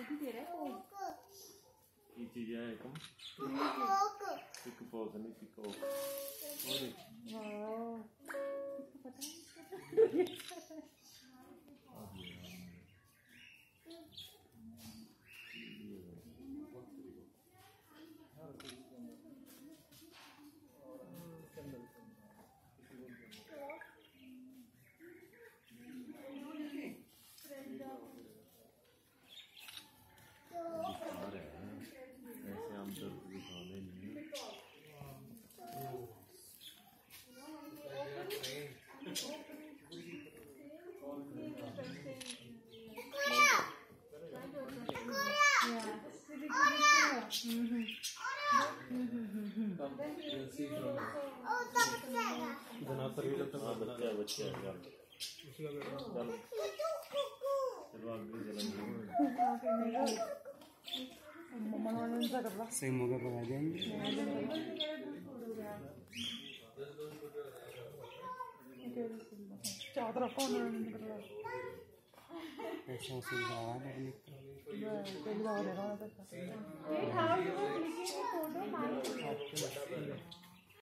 की चीज है कम पिक पॉक नहीं पिकॉक और वाओ पता है सही मौका पर आ जाएंगे। ऐसा सुविधा है।